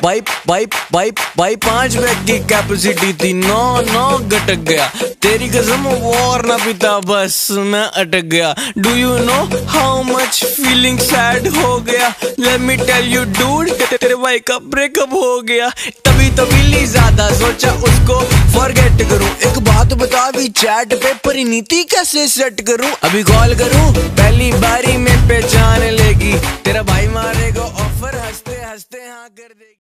भाई 5 बैग की कैपेसिटी थी, 9 गटक गया। तेरी कसम और ना पीता, बस मैं अटक गया। Do you know how much feeling sad हो गया? Let me tell you dude, तेरे भाई का ब्रेकअप हो गया। तभी तो मिली ज्यादा, सोचा उसको फॉरगेट करूं। एक बात बता भी चैट पे परिणीति कैसे सेट करूं? अभी कॉल करूं, पहली बारी में पहचान लेगी। तेरा भाई मारेगा ऑफर, हंसते हंसते हाँ कर देगी।